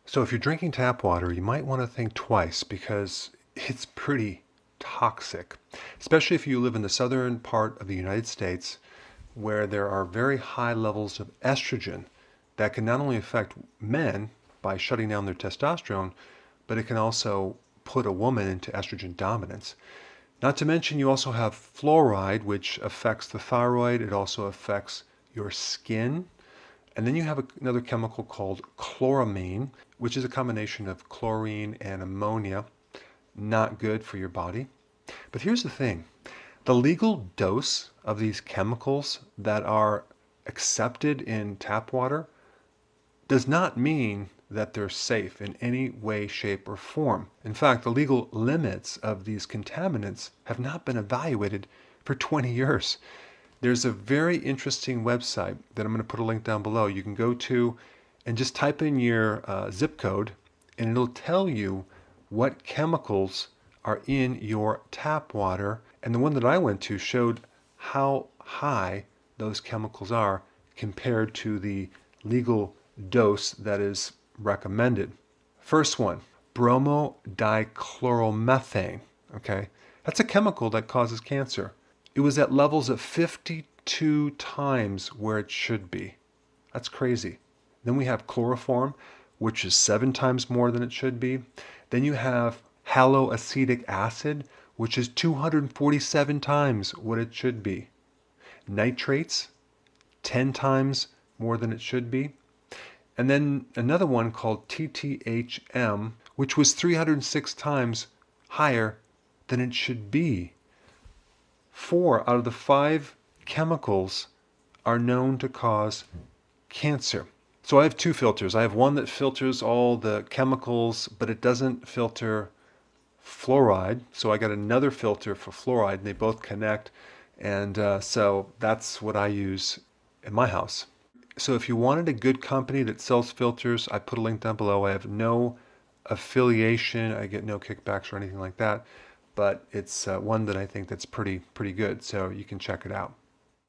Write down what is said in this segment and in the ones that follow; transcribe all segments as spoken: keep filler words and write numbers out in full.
So if you're drinking tap water, you might want to think twice because it's pretty toxic, especially if you live in the southern part of the United States where there are very high levels of estrogen that can not only affect men by shutting down their testosterone, but it can also put a woman into estrogen dominance. Not to mention you also have fluoride, which affects the thyroid. It also affects your skin. And then you have a, another chemical called chloramine, which is a combination of chlorine and ammonia. Not good for your body. But here's the thing. The legal dose of these chemicals that are accepted in tap water does not mean that they're safe in any way, shape, or form. In fact, the legal limits of these contaminants have not been evaluated for twenty years. There's a very interesting website that I'm going to put a link down below. You can go to and just type in your uh, zip code, and it'll tell you what chemicals are in your tap water. And the one that I went to showed how high those chemicals are compared to the legal dose that is recommended. First one, bromodichloromethane. Okay, that's a chemical that causes cancer. It was at levels of fifty-two times where it should be. That's crazy. Then we have chloroform, which is seven times more than it should be. Then you have haloacetic acid, which is two hundred forty-seven times what it should be. Nitrates, ten times more than it should be. And then another one called T T H M, which was three hundred six times higher than it should be. Four out of the five chemicals are known to cause cancer. So I have two filters. I have one that filters all the chemicals, but it doesn't filter fluoride. So I got another filter for fluoride, and they both connect. And uh, so that's what I use in my house. So if you wanted a good company that sells filters, I put a link down below. I have no affiliation. I get no kickbacks or anything like that. But it's uh, one that I think that's pretty pretty good, so you can check it out.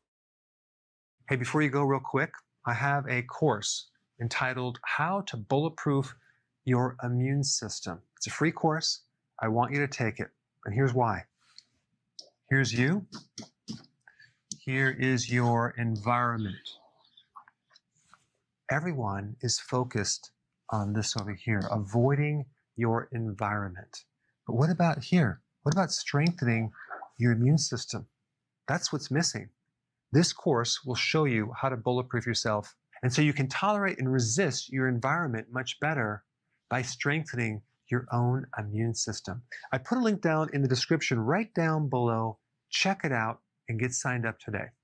Hey, before you go real quick, I have a course entitled How to Bulletproof Your Immune System. It's a free course. I want you to take it, and here's why. Here's you. Here is your environment. Everyone is focused on this over here, avoiding your environment. But what about here? What about strengthening your immune system? That's what's missing. This course will show you how to bulletproof yourself, and so you can tolerate and resist your environment much better by strengthening your own immune system. I put a link down in the description right down below. Check it out and get signed up today.